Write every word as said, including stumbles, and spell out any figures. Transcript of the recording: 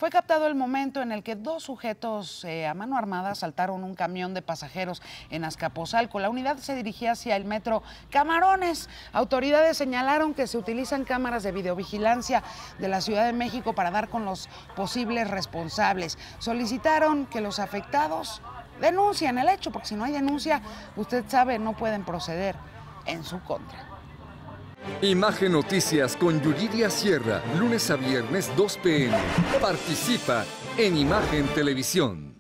Fue captado el momento en el que dos sujetos eh, a mano armada asaltaron un camión de pasajeros en Azcapotzalco. La unidad se dirigía hacia el metro Camarones. Autoridades señalaron que se utilizan cámaras de videovigilancia de la Ciudad de México para dar con los posibles responsables. Solicitaron que los afectados denuncien el hecho, porque si no hay denuncia, usted sabe, no pueden proceder en su contra. Imagen Noticias con Yuridia Sierra, lunes a viernes dos p m Participa en Imagen Televisión.